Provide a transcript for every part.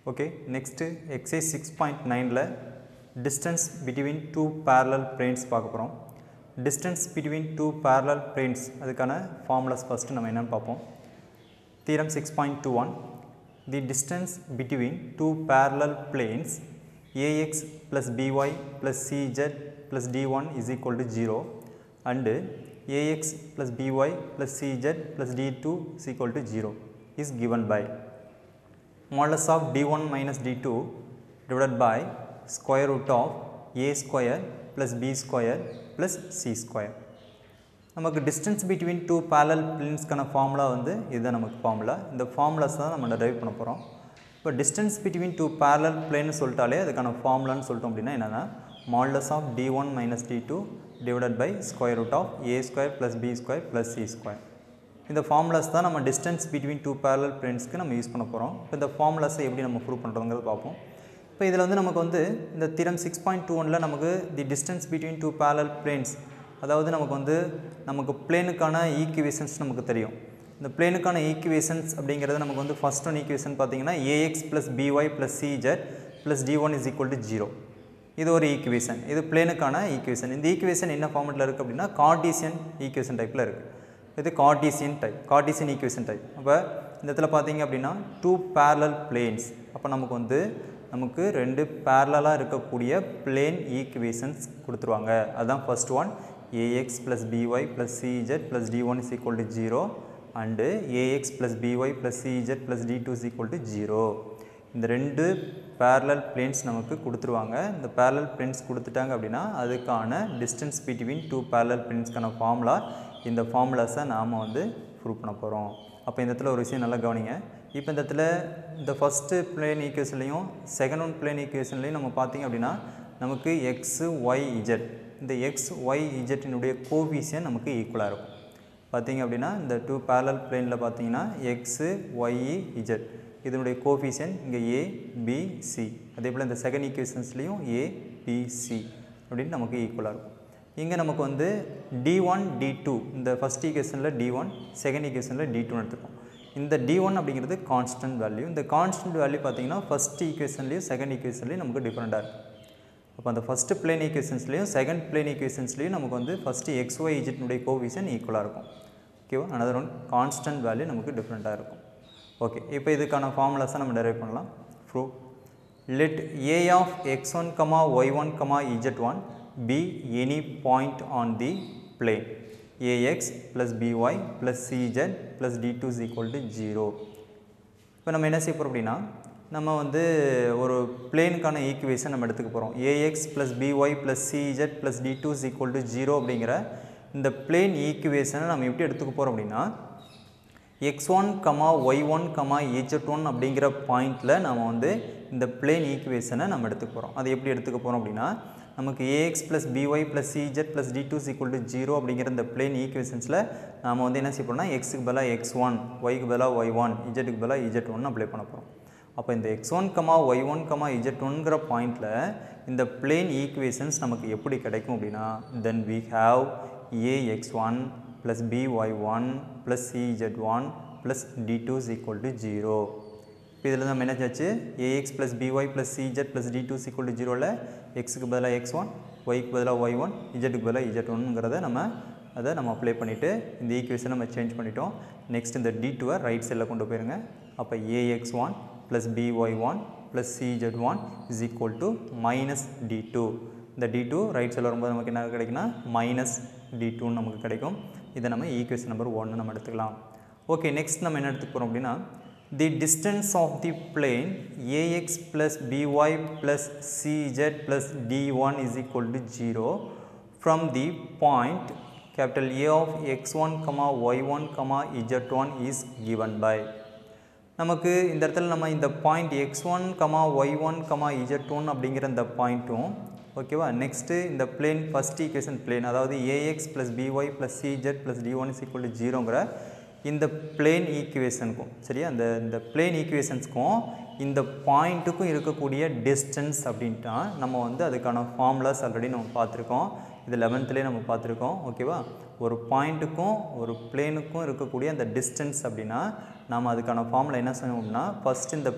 Okay, next exercise 6.9 ல distance between two parallel planes பார்க்க போறோம். Distance between two parallel planes அதுக்கான formulas first நம்ம என்னன்னு பார்ப்போம். Theorem 6.21 the distance between two parallel planes ax plus by plus cz plus d1 is equal to 0 and ax plus by plus cz plus d2 is equal to 0 is given by modulus of d1 minus d2 divided by square root of a square plus b square plus c square. நமக்கு distance between two parallel planes கான formula வந்து இதுதான் நமக்கு formula. இந்த formulas தான் நம்ம derive பண்ண போறோம். இப்போ distance between two parallel planes சொல்லிட்டாலே அதுக்கான formulaன்னு சொல்லிட்டோம் அப்படின்னா என்னன்னா modulus of d1 minus d2 divided by square root of a square plus b square plus c square. இந்த formulas தான் நம்ம distance between two parallel planesக்கு நம்ம யூஸ் பண்ண போறோம். இப்போ இந்த formulas எப்படி நம்ம ப்ரூவ் பண்றதுங்கறத பாப்போம். இப்போ இதில வந்து நமக்கு வந்து இந்த theorem 6.21 ல நமக்கு the distance between two parallel planes அதாவது நமக்கு வந்து நமக்கு பிளேனுக்கான ஈக்குவேஷன்ஸ் நமக்கு தெரியும். இந்த பிளேனுக்கான ஈக்குவேஷன்ஸ் அப்படிங்கிறது நமக்கு வந்து ஃபர்ஸ்ட் ஒன் ஈக்குவேஷன் பார்த்தீங்கன்னா ax + by + cz + d1 = 0. இது ஒரு ஈக்குவேஷன். இது பிளேனுக்கான ஈக்குவேஷன். இந்த ஈக்குவேஷன் என்ன ஃபார்மட்ல இருக்கு அப்படின்னா கார்ட்டீசியன் ஈக்குவேஷன் டைப்ல இருக்கு. இது Cartesian type, Cartesian equation type. அப்ப இந்த இடத்துல பாத்தீங்க அப்படின்னா two parallel planes. அப்ப நமக்கு ரெண்டு parallel-ஆ இருக்கக்கூடிய plane equations கொடுத்துருவாங்க. அதான் first one ax + by + cz + d1 = 0 and ax + by + cz + d2 = 0. இந்த ரெண்டு parallel planes நமக்கு கொடுத்துருவாங்க. இந்த parallel planes கொடுத்துட்டாங்க அப்படின்னா அதுக்கான distance between two parallel planes-கான ஃபார்முலா இந்த ஃபார்முலாஸை நாம வந்து ப்ரூவ் பண்ண போறோம். அப்ப இந்த இடத்துல ஒரு விஷயம் நல்லா கவனிங்க. இப்போ இந்த இடத்துல இந்த ஃபர்ஸ்ட் plane equationலயும் செகண்ட் ஒன் plane equationலயும் நம்ம பாத்தீங்க அப்படின்னா நமக்கு x y z இந்த x y z இனுடைய கோஎஃபிஷியன்ட் நமக்கு ஈக்குவலா இருக்கும். பாத்தீங்க அப்படின்னா இந்த two parallel planeல பாத்தீங்கன்னா x y z இதனுடைய கோஎஃபிஷியன்ட் இங்க a b c. அதேபோல இந்த செகண்ட் ஈக்குவேஷன்ஸ்லயும் a b c அப்படினு நமக்கு ஈக்குவலா இருக்கும். இங்க நமக்கு வந்து d1 d2 இந்த ஃபர்ஸ்ட் ஈக்குவேஷன்ல d1 செகண்ட் ஈக்குவேஷன்ல d2 ன்னு எடுத்துப்போம். இந்த d1 அப்படிங்கிறது கான்ஸ்டன்ட் வேல்யூ. இந்த கான்ஸ்டன்ட் வேல்யூ பாத்தீங்கன்னா ஃபர்ஸ்ட் ஈக்குவேஷன்லயும் செகண்ட் ஈக்குவேஷன்லயும் நமக்கு டிஃபரண்டா இருக்கு. அப்ப அந்த ஃபர்ஸ்ட் plane equationsலயும் செகண்ட் plane equationsலயும் நமக்கு வந்து ஃபர்ஸ்ட் x y z உடைய கோஎஃபிஷியன்ட் ஈக்குவலா இருக்கும். ஓகேவா? another one கான்ஸ்டன்ட் வேல்யூ நமக்கு டிஃபரண்டா இருக்கும். ஓகே, இப்போ இதுக்கான ஃபார்முலாஸை நம்ம டெரைவ் பண்ணலாம். prove let a of x1, y1, z1 be any point on the plane ax plus by plus cz plus d2 is equal to 0. இப்போ நம்ம என்ன செய்ய போறோம் அப்படின்னா நம்ம வந்து ஒரு பிளேனுக்கான ஈக்குவேஷன் நம்ம எடுத்துக்க போறோம். ax plus by plus cz plus d2 is equal to 0 அப்படிங்கற இந்த பிளேன் ஈக்குவேஷனை நம்ம எப்படி எடுத்துக்க போறோம் அப்படின்னா x1, y1, z1 அப்படிங்கற பாயிண்ட்ல நாம வந்து இந்த பிளேன் ஈக்குவேஷனை நம்ம எடுத்துக்க போறோம். அது எப்படி எடுத்துக்க போறோம் அப்படின்னா நமக்கு ax plus by plus cz plus d2 is equal to 0 அப்படிங்கற இந்த பிளேன் ஈக்குவேஷன்ஸ்ல நாம வந்து என்ன செய்ய போறோம்னா x க்கு பதிலா x1, y க்கு பதிலா y1, z க்கு பதிலா z1 அப்ளை பண்ண போறோம். அப்ப இந்த x1, y1, z1ங்கற பாயிண்ட்ல இந்த பிளேன் ஈக்குவேஷன்ஸ் நமக்கு எப்படி கிடைக்கும் அப்படினா then we have ax1 plus by1 plus cz1 plus d2 is equal to 0. இப்போ இதல நம்ம என்ன செஞ்சாச்சு ax plus by plus cz plus d2 is equal to 0 ல x க்கு பதிலா x1, y க்கு பதிலா y1, z க்கு பதிலா z1ங்கறத நம்ம அப்ளை பண்ணிட்டு இந்த ஈக்குவேஷனை நம்ம சேஞ்ச் பண்ணிட்டோம். நெக்ஸ்ட் இந்த d2 ரைட் சைடுல கொண்டு போயிருங்க. அப்ப ax1 plus by1 plus cz1 is equal to minus d2. இந்த d2 ரைட் சைடுல வரும்போது நமக்கு என்ன கிடைக்கும்னா minus d2 நமக்கு கிடைக்கும். இத நம்ம ஈக்குவேஷன் நம்பர் 1 நம்ம எடுத்துக்கலாம். ஓகே, நெக்ஸ்ட் நம்ம என்ன எடுத்துக்க போறோம் அப்படினா the distance of the plane ax plus by plus cz plus d1 is equal to 0 from the point capital A of x1, y1, z1 is given by. நமக்கு இந்த இடத்துல நம்ம இந்த பாயிண்ட் x1, y1, z1 அப்படிங்கற இந்த பாயிண்ட்டும் ஓகேவா? Next இந்த plane ஃபர்ஸ்ட் ஈக்குவேஷன் plane அதாவது ax plus by plus cz plus d1 is equal to 0ங்கற இந்த plane ஈக்குவேஷனுக்கும் சரியா இந்த plane ஈக்குவேஷன்ஸ்க்கும் இந்த பாயிண்ட்டுக்கும் இருக்கக்கூடிய டிஸ்டன்ஸ் அப்படினா நம்ம வந்து அதுக்கான ஃபார்முலாஸ் ஆல்ரெடி நம்ம பார்த்திருக்கோம். இது 11th நம்ம பார்த்திருக்கோம். ஓகேவா? ஒரு பாயிண்ட்டுக்கும் ஒரு பிளேனுக்கும் இருக்கக்கூடிய அந்த டிஸ்டன்ஸ் அப்படினா நாம அதுக்கான ஃபார்முலா என்ன செய்யணும்னா ஃபர்ஸ்ட் இந்த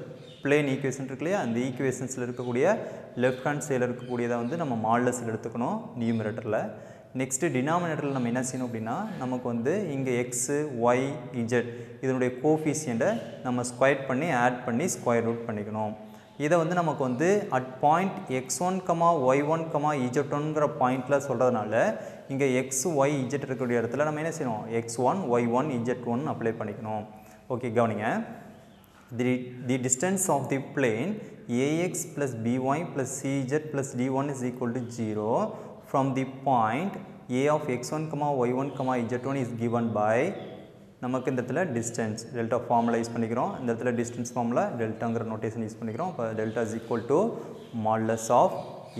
பிளேன் ஈக்குவேஷன் இருக்கு இல்லையா, அந்த ஈக்குவேஷன்ஸில் இருக்கக்கூடிய லெஃப்ட் ஹேண்ட் சைடில் இருக்கக்கூடியதை வந்து நம்ம மாடுலஸில் எடுத்துக்கணும் நியூமரேட்டரில். நெக்ஸ்ட்டு டினாமினேட்டரில் நம்ம என்ன செய்யணும் அப்படின்னா, நமக்கு வந்து இங்கே எக்ஸு ஒய் இஜெட் இதனுடைய கோஃபிஷியண்ட்டை நம்ம ஸ்கொயர் பண்ணி ஆட் பண்ணி ஸ்கொயர் ரூட் பண்ணிக்கணும். இதை வந்து நமக்கு வந்து அட் பாயிண்ட் x1, y1, z1ங்கிற பாயிண்டில் சொல்கிறதுனால இங்கே எக்ஸ் ஒய் இஜெட் இருக்கக்கூடிய இடத்துல நம்ம என்ன செய்யணும், x1, y1, z1 அப்ளை பண்ணிக்கணும். ஓகே, கவனிங்க. The distance of the plane ax plus by plus cz plus d1 is equal to 0 from the point a of x1, y1, z1 is given by நமக்கு இந்த இடத்துல distance delta formula use பண்ணிக்கிறோம். இந்த இடத்துல distance formula டெல்டாங்கிற notation use பண்ணிக்கிறோம். இப்போ delta is equal to modulus of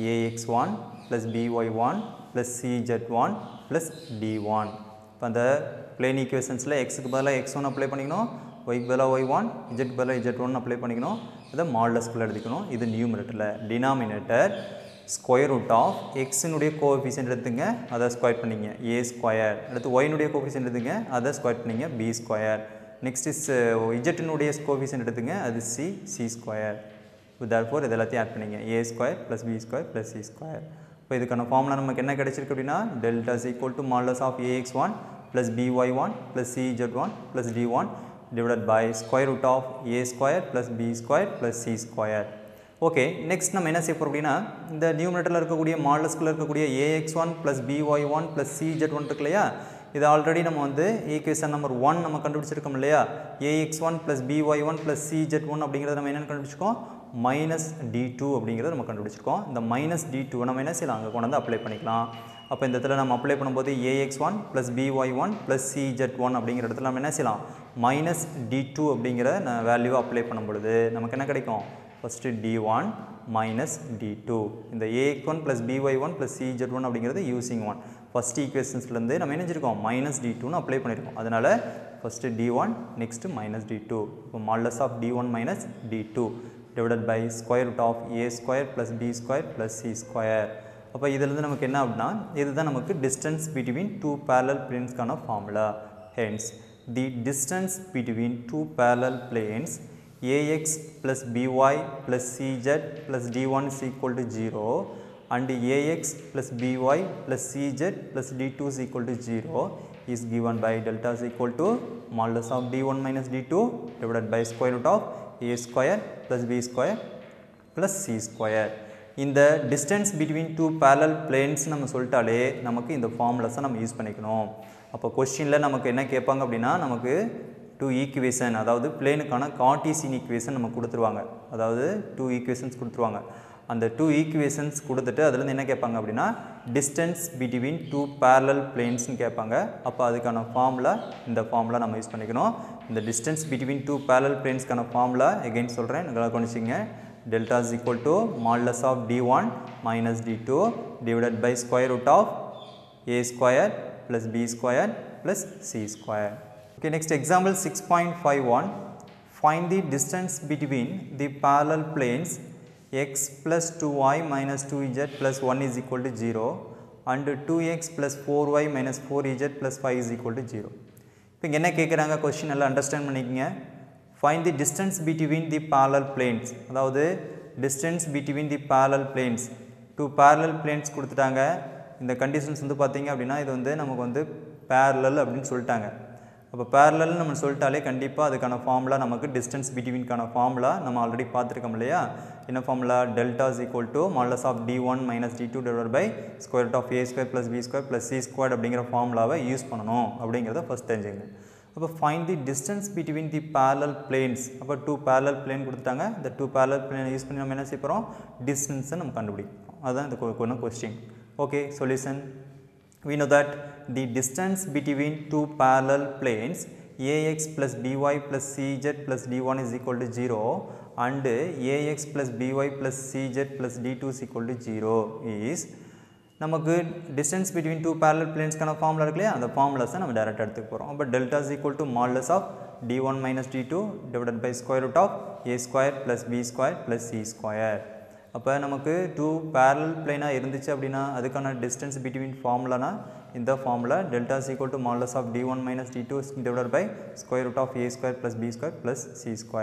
ax1 plus by1 plus cz1 plus d1. இப்போ அந்த பிளேன் ஈக்குவேஷன்ஸில் எக்ஸுக்கு பதிலாக x1 அப்ளை பண்ணிக்கணும், ஒய்க்கு பதிலாக y1, இஜெட் பதிலாக z1 அப்ளை பண்ணிக்கணும். இதை மாடுலஸ்குள்ளே எடுத்துக்கணும். இது நியூமரேட்டரில். டினாமினேட்டர் ஸ்கொயர் ரூட் ஆஃப் எக்ஸினுடைய கோஎஃபிஷியன்ட் எடுத்துங்க, அதை ஸ்கொயர் பண்ணிங்க ஏ ஸ்கொயர். அடுத்து ஒய்னுடைய கோஎஃபிஷியன்ட் எடுத்துங்க, அதை ஸ்கொயர் பண்ணிங்க பி ஸ்கொயர். நெக்ஸ்ட் இஸ் இஜெட்டினுடைய கோஎஃபிஷியன்ட் எடுத்துங்க, அது சி ஸ்கொயர். தேர்ஃபோர் இது எல்லாத்தையும் ஆட் பண்ணிங்க a square plus b square plus c square. இப்போ இதுக்கான ஃபார்முலா நமக்கு என்ன கிடைச்சிருக்கு அப்படின்னா, delta is equal to modulus of ax1 plus by1 plus cz1 plus d1 divided by square root of a square plus b square plus c square. Okay, next நம்ம என்ன செய்ய போகிறோம் அப்படின்னா, இந்த நியூமரேட்டரில் இருக்கக்கூடிய மாடுலஸ்குள்ளே இருக்கக்கூடிய ax1 plus by1 plus cz1 இருக்கு இல்லையா, இது ஆல்ரெடி நம்ம வந்து ஈக்குவேஷன் நம்பர் 1 நம்ம கண்டுபிடிச்சிருக்கோம் இல்லையா. ax1 plus by1 plus cz1 அப்படிங்கிறத நம்ம என்னென்னு கண்டுபிடிச்சிருக்கோம், மைனஸ் d2 அப்படிங்கிறத நம்ம கண்டுபிடிச்சிருக்கோம். இந்த மைனஸ் d2 நம்ம என்ன செய்யலாம், அங்கே கொண்டு வந்து அப்ளை பண்ணிக்கலாம். அப்போ இந்த இடத்துல நம்ம அப்ளை பண்ணும்போது ax1 plus by1 plus cz1 அப்படிங்கிற இடத்துல நம்ம என்ன செய்யலாம், மைனஸ் d2 அப்படிங்கிற வேல்யூவை அப்ளை பண்ணும் பொழுது நமக்கு என்ன கிடைக்கும், ஃபஸ்ட்டு d1 மைனஸ் d2. இந்த ax1 plus by1 plus cz1 அப்படிங்கிறது யூசிங் 1 ஃபஸ்ட் ஈக்குவேஷன்ஸ்லேருந்து நம்ம என்ன செஞ்சிருக்கோம், மைனஸ் d2ன்னு அப்ளை பண்ணியிருக்கோம். அதனால் first d1 next minus d2. இப்போ modulus of d1 minus d2 divided by square root of a square plus b square plus c square. அப்போ இதிலிருந்து நமக்கு என்ன அப்படின்னா, இதுதான் நமக்கு டிஸ்டன்ஸ் பிட்வீன் டூ parallel planesக்கான formula. Hence the distance between two parallel planes ax plus by plus cz plus d1 is equal to 0 and ax plus by plus cz plus d2 is equal to 0 is given by delta is equal to modulus of d1 minus d2 divided by square root of a square plus b square plus c square. இந்த distance between two parallel planes நம்ம சொல்லிட்டாலே நமக்கு இந்த ஃபார்முலாஸை நம்ம use பண்ணிக்கணும். அப்போ கொஸ்டினில் நமக்கு என்ன கேட்பாங்க அப்படின்னா, நமக்கு டூ ஈக்குவேஷன், அதாவது பிளேனுக்கான கார்ட்டீசியன் ஈக்குவேஷன் நம்ம கொடுத்துருவாங்க. அதாவது டூ ஈக்குவேஷன்ஸ் கொடுத்துருவாங்க. அந்த டூ ஈக்குவேஷன்ஸ் கொடுத்துட்டு அதுலேருந்து என்ன கேட்பாங்க அப்படின்னா, டிஸ்டன்ஸ் பிட்வீன் டூ பேரலல் பிளேன்ஸ்னு கேட்பாங்க. அப்போ அதுக்கான ஃபார்முலா இந்த ஃபார்முலா நம்ம யூஸ் பண்ணிக்கணும். இந்த டிஸ்டன்ஸ் பிட்வீன் டூ பேரலல் பிளேன்ஸ்க்கான ஃபார்முலா எகைன் சொல்கிறேன், நல்லா கவனிச்சிங்க. Delta is equal to modulus of d1 minus d2 divided by square root of a square plus b square plus c square. Okay, next example 6.51. Find the distance between the parallel planes x plus 2y minus 2z plus 1 is equal to 0 and 2x plus 4y minus 4z plus 5 is equal to 0. இப்போ இங்கே என்ன கேட்குறாங்க, question எல்லாம் understand பண்ணிக்கங்க. Find the distance between the parallel planes, அதாவது distance between the parallel planes, two parallel planes கொடுத்துட்டாங்க. இந்த conditions வந்து பார்த்தீங்க அப்படின்னா இது வந்து நமக்கு வந்து parallel அப்படின்னு சொல்லிட்டாங்க. அப்போ பேரலல்னு நம்ம சொல்லிட்டாலே கண்டிப்பாக அதுக்கான ஃபார்முலா நமக்கு டிஸ்டன்ஸ் பிட்வீன்கான ஃபார்முலா நம்ம ஆல்ரெடி பார்த்துருக்கோம் இல்லையா. என்ன formula, delta is equal to modulus of d1 minus d2 divide by square root of a square plus b square plus c square அப்படிங்கிற ஃபார்முலாவை யூஸ் பண்ணணும் அப்படிங்கிறத ஃபஸ்ட் தெரிஞ்சுங்க. அப்போ find the distance between the parallel planes. அப்போ two parallel plane கொடுத்துட்டாங்க. இந்த two parallel plane use பண்ணி நம்ம என்ன செய்ய போகிறோம், டிஸ்டன்ஸை நம்ம கண்டுபிடிப்போம். அதுதான் இந்த question. Okay, solution. We know that the distance between two parallel planes ax plus by plus cz plus d1 is equal to 0 and ax plus by plus cz plus d2 is equal to 0 is நமக்கு distance between two parallel planesக்கான formula இருக்கு இல்லையா, அந்த ஃபார்முலாஸை நம்ம டைரெக்டாக எடுத்துக்க போகிறோம். அப்போ delta is equal to modulus of d1 minus d2 divided by square root of a square plus b square plus c square. அப்போ நமக்கு டூ பேரலல் பிளேனாக இருந்துச்சு அப்படின்னா அதுக்கான டிஸ்டன்ஸ் பிட்வீன் ஃபார்முலானா இந்த formula delta is equal to modulus of d1 minus d2 divided by square root of a square plus b square plus c square.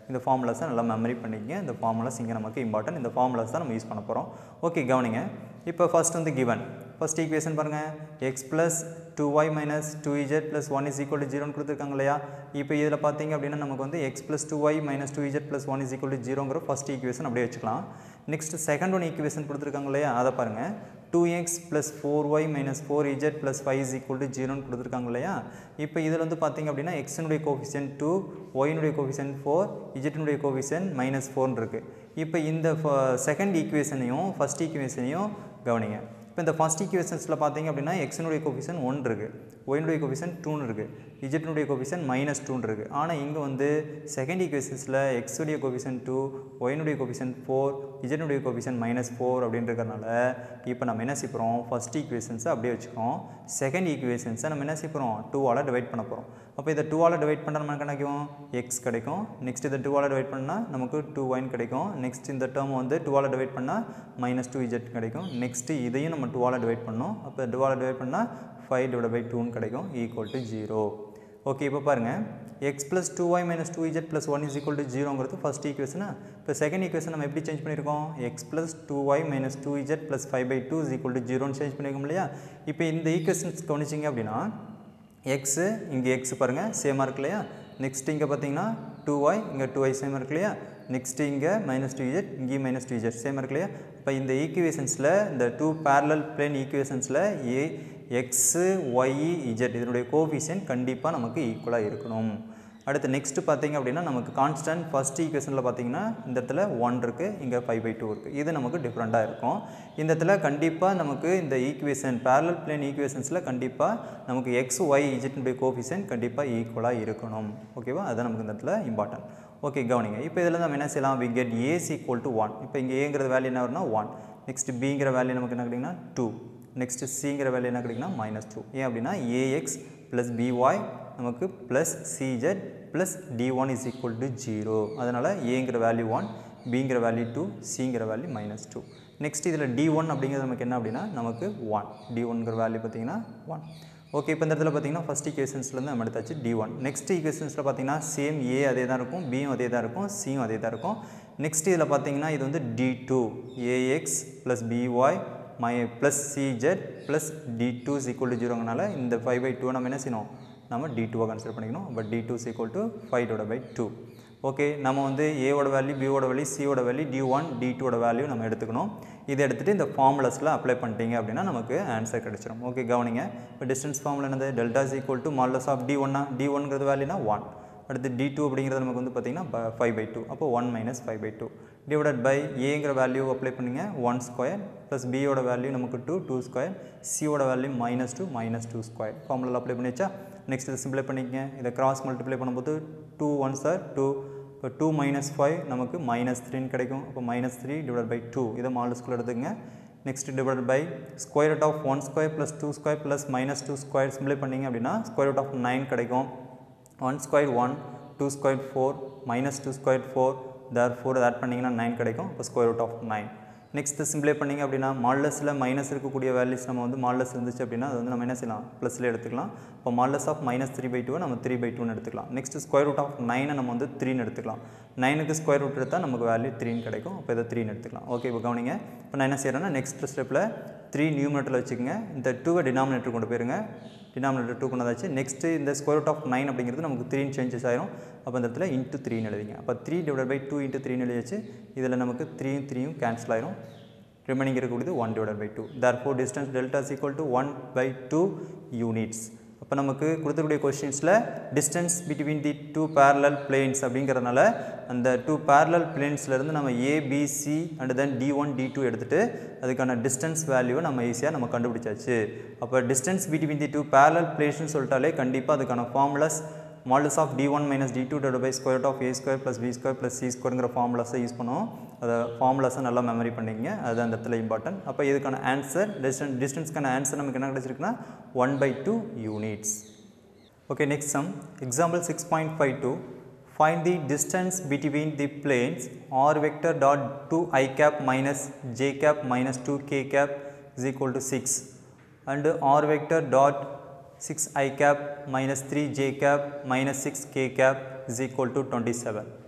இந்த ஃபார்முலாஸை நல்லா மெமரி பண்ணிக்கங்க. இந்த ஃபார்முலாஸ் இங்கே நமக்கு இம்பார்ட்டன்ட். இந்த ஃபார்முலாஸ் தான் நம்ம யூஸ் பண்ண போகிறோம். ஓகே, கவனிங்க. இப்போ ஃபர்ஸ்ட் வந்து கிவன் ஃபர்ஸ்ட் ஈக்குவேஷன் பாருங்கள், x plus 2y minus 2z plus 1 is equal to 0ன்னு கொடுத்துருக்காங்க இல்லையா. இப்போ இதில் பார்த்தீங்க அப்படின்னா நமக்கு வந்து x plus 2y minus 2z plus 1 is equal to 0ங்கிற ஃபர்ஸ்ட் ஈக்குவேஷன் அப்படியே வச்சுக்கலாம். நெக்ஸ்ட் செகண்ட் ஒன் ஈக்குவேஷன் கொடுத்துருக்காங்க இல்லையா, அதை பாருங்கள், 2x plus 4y minus 4z plus 5 is equal to 0ன்னு கொடுத்துருக்காங்க இல்லையா. இப்போ இதில் வந்து பார்த்தீங்க அப்படின்னா எக்ஸினுடைய கோஃபிஷியன்ட் 2, ஒய்னுடைய கோஃபிஷியன்ட் 4, இஜெட்டினுடைய கோஃபிஷியன்ட் மைனஸ் 4 இருக்குது. இப்போ இந்த செகண்ட் ஈக்குவேஷனையும் ஃபர்ஸ்ட் ஈக்குவேஷனையும் கவனிங்க. இப்போ இந்த ஃபர்ஸ்ட் ஈக்குவேஷன்ஸில் பார்த்தீங்க அப்படின்னா எக்ஸினுடைய கோஃபிஷியன்ட் 1 இருக்குது, ஒய்னுடைய கோஃபிஷியன்ட் 2 இருக்குது, இஜெட்டினுடைய கோஃபிஷியன்ட் மைனஸ் 2 இருக்குது. ஆனால் இங்கே வந்து செகண்ட் ஈக்குவேஷன்ஸில் எக்ஸுடைய கோஃபிஷியன்ட் 2, ஒய்னுடைய கோஃபிஷியன்ட் 4, இஜெட்டினுடைய கோஃபிஷியன்ட் மைனஸ் 4 அப்படின்றதுனால இப்போ நம்ம என்ன செய்கிறோம், ஃபர்ஸ்ட் ஈக்குவேஷன்ஸை அப்படியே வச்சுக்கிறோம். செகண்ட் ஈக்குவேஷன்ஸை நம்ம என்ன செய்கிறோம், 2ஆல் டிவைட் பண்ண போகிறோம். அப்போ இதை 2ஆல் டிவைட் பண்ணால் நமக்கு கிடைக்கும், எக்ஸ் கிடைக்கும். நெக்ஸ்ட் இதை 2ஆல் டிவைட் பண்ணால் நமக்கு 2y கிடைக்கும். நெக்ஸ்ட் இந்த டேர்ம் வந்து 2ஆல் டிவைட் பண்ணால் மைனஸ் 2z கிடைக்கும். நெக்ஸ்ட்டு இதையும் நம்ம 2ஆல் டிவைட் பண்ணோம். அப்போ 2ஆல் டிவைட் பண்ணால் 5/2ன்னு கிடைக்கும், ஈக்குவல் டு 0. ஓகே, இப்போ பாருங்கள், x plus 2y minus 2z plus 1 is equal to 0ங்கிறது ஃபர்ஸ்ட் ஈக்குவேஷனா. இப்போ செகண்ட் ஈக்குவேஷன் நம்ம எப்படி சேஞ்ச் பண்ணியிருக்கோம், x plus 2y minus 2z plus 5/2 is equal to 0ன்னு சேஞ்ச் பண்ணியிருக்கோம் இல்லையா. இப்போ இந்த ஈக்குவேஷன்ஸ் கவனிச்சிங்க அப்படின்னா எக்ஸு இங்கே எக்ஸ் பாருங்கள் சேமாக இருக்கு இல்லையா. நெக்ஸ்ட் இங்கே பார்த்தீங்கன்னா 2y, இங்கே 2y சேமாக இருக்கு இல்லையா. நெக்ஸ்ட்டு இங்கே மைனஸ் 2z, இங்கேயும் மைனஸ் 2z சேமாக இருக்கு இல்லையா. இப்போ இந்த ஈக்குவேஷன்ஸில் இந்த 2 பேரலல் பிளேன் ஈக்குவேஷன்ஸில் எக்ஸு ஒய் இஜெட் இதனுடைய கோஃபிஷியன்ட் கண்டிப்பாக நமக்கு ஈக்குவலாக இருக்கணும். அடுத்து நெக்ஸ்ட்டு பார்த்தீங்க அப்படின்னா நமக்கு கான்ஸ்டன்ட் ஃபர்ஸ்ட் ஈக்குவேஷனில் பார்த்தீங்கன்னா இந்த இடத்துல 1 இருக்குது, இங்கே 5/2 இருக்குது. இது நமக்கு டிஃப்ரெண்ட்டாக இருக்கும். இந்த இடத்துல கண்டிப்பாக நமக்கு இந்த ஈக்குவேஷன் பேரலல் பிளேன் ஈக்குவேஷன்ஸில் கண்டிப்பாக நமக்கு எக்ஸ் ஒய் இஜெட்டினுடைய கோஃபிஷியன்ட் கண்டிப்பாக ஈக்குவலாக இருக்கணும். ஓகேவா, அதுதான் நமக்கு இந்த இடத்துல இம்பார்ட்டன்ட். ஓகே, கவனிங்க. இப்போ இதில் நம்ம என்ன செய்யலாம், we get a equal to 1. இப்போ இங்கே ஏங்கிற வேல்யூ என்ன வரும்னா 1. நெக்ஸ்ட் பிங்கிற வேல்யூ நமக்கு என்ன கிடைக்குன்னா 2. நெக்ஸ்ட் சிங்கிற வேல்யூ என்ன கிடைக்குன்னா மைனஸ் 2. ஏன் அப்படின்னா ஏஎக்ஸ் ப்ளஸ் பிஒய் நமக்கு ப்ளஸ் சிஜெட் plus d1 is equal to 0. அதனால் ஏங்கிற வேல்யூ 1, பிங்கிற வேல்யூ 2, சிங்கிற வேல்யூ மைனஸ் 2. நெக்ஸ்ட் இதில் d1 அப்படிங்கிறது நமக்கு என்ன அப்படின்னா நமக்கு 1. d1ங்கிற வேல்யூ பார்த்தீங்கன்னா 1. ஓகே, இப்போ இந்த இடத்துல பார்த்தீங்கன்னா ஃபஸ்ட் ஈக்குவேஷன்ஸ்லேருந்து நம்ம எடுத்தாச்சு d1. நெக்ஸ்ட் ஈக்குவேஷன்ஸில் பார்த்தீங்கன்னா சேம் ஏ அதே தான் இருக்கும், பியும் அதே தான் இருக்கும், சியும் அதே தான் இருக்கும். நெக்ஸ்ட் இதில் பார்த்தீங்கன்னா இது வந்து d2 ax plus by plus சிஜெட் plus d2 is equal to 0ங்கனால இந்த 5/2 நம்ம என்ன செய்யணும், நம்ம d2 கன்சிடர் பண்ணிக்கணும். But d2 is equal to 5/2. Okay, நம்ம வந்து ஏவோட வேல்யூ, பியோட வேல்யூ, சியோட வேல்யூ, d1 d2 வேல்யூ நம்ம எடுத்துக்கணும். இதை எடுத்துகிட்டு இந்த ஃபார்முலாஸில் அப்ளை பண்ணிட்டீங்க அப்படின்னா நமக்கு ஆன்சர் கிடச்சிடும். ஓகே, கவனிங்க. இப்போ டிஸ்டன்ஸ் ஃபார்முலா என்னது, delta is equal to modulus of d1. d1ங்கிறது வேல்யூனா 1. அடுத்து d2 அப்படிங்கிறது நமக்கு வந்து பார்த்திங்கன்னா 5/2. அப்போ 1 மைனஸ் 5/2 டிவைடட் பை ஏங்கிற வேல்யூ அப்ளை பண்ணிங்க 1 ஸ்கொயர் ப்ளஸ் பியோட வேல்யூ நமக்கு 2 ஸ்கொயர், சியோட வேல்யூ -2 ஸ்கொயர். ஃபார்முலா அப்ளை பண்ணிச்சா. நெக்ஸ்ட் இதை சிம்பிளை பண்ணிக்கங்க. இதை கிராஸ் மல்டிப்ளை பண்ணும்போது 2 1 சார் 2. இப்போ 2 மைனஸ் 5 நமக்கு -3ன்னு கிடைக்கும். அப்போ -3 டிவைட் பை 2 இதை மாலுஸ்குள்ளே எடுத்துங்க. Next divide by square root of 1 square plus 2 square plus -2 square simplify பண்ணிங்க அப்படின்னா ஸ்கொயர் ரூட் ஆஃப் 9 கிடைக்கும். 1 square 1, 2 square 4, -2 square 4, therefore add பண்ணிங்கன்னா 9 கிடைக்கும். இப்போ square root of 9. Next simplify பண்ணிங்க அப்படின்னா மாடுலஸில் மைனஸ் இருக்கக்கூடிய வேல்யூஸ் நம்ம வந்து மாடுலஸ் இருந்துச்சு அப்படின்னா அது வந்து நம்ம என்ன செய்யலாம், ப்ளஸில் எடுத்துக்கலாம். இப்போ மாடுலஸ் ஆஃப் -3/2 நம்ம 3/2ன்னு எடுத்துக்கலாம். நெக்ஸ்ட் ஸ்கொயர் ரூட் ஆஃப் 9 நம்ம வந்து 3ன்னு எடுத்துக்கலாம். 9க்கு ஸ்கொயர் ரூட் எடுத்தால் நமக்கு வேல்யூ 3ன்னு கிடைக்கும். இப்போ இதை 3ன்னு எடுத்துக்கலாம். ஓகே, இப்போ கவனிங்க. இப்போ நான் என்ன செய்கிறேன்னா நெக்ஸ்ட் ஸ்டெப்பில் 3 நியூமரேட்டரில் வச்சுக்கோங்க. இந்த 2வை டினாமினேட்டர் கொண்டு போயிருங்க. டினாமினேட்டர் 2 கொண்டாச்சு. நெக்ஸ்ட்டு இந்த ஸ்கொயர் ரூட் ஆஃப் 9 அப்படிங்கிறது நமக்கு 3 சேஞ்சஸ் ஆயிரும். அப்போ இந்த இடத்துல இன்ட்டு 3ன்னு எழுதிங்க. அப்போ 3 டிவைட் பை 2 × 3ன்னு எழுதிச்சு. இதில் நமக்கு 3யும் கேன்சல் ஆயிரும். ரிமைனிங் இருக்கக்கூடியது 1 divide by 2. therefore distance delta is equal to 1/2 units. அப்போ நமக்கு கொடுத்துக்கூடிய கொஸ்டின்ஸில் distance between the 2 parallel planes அப்படிங்கிறதுனால அந்த 2 parallel planesலேருந்து நம்ம ABC and then d1 d2 எடுத்துகிட்டு அதுக்கான டிஸ்டன்ஸ் வேல்யூவை நம்ம ஈஸியாக நம்ம கண்டுபிடிச்சாச்சு. அப்போ டிஸ்டன்ஸ் பிட்வீன் தி 2 parallel planesன்னு சொல்லிட்டாலே கண்டிப்பாக அதுக்கான formulas modulus of d1 minus d2 divided by square root of a square plus b square plus c squareங்கிற ஃபார்முலாஸை யூஸ் பண்ணுவோம். அதை ஃபார்முலாஸை நல்லா மெமரி பண்ணிக்கங்க. அதுதான் அந்த இடத்துல இம்பார்ட்டன்ட். அப்போ இதுக்கான ஆன்சர் டிஸ்டன்ஸ்க்கான ஆன்சர் நமக்கு என்ன கிடைச்சிருக்குன்னா 1/2 units. Okay, next sum example 6.52. Find the distance between the planes r vector dot 2i cap minus j cap minus 2k cap is equal to 6 and r vector dot 6i cap minus 3j cap minus 6k cap is equal to 27.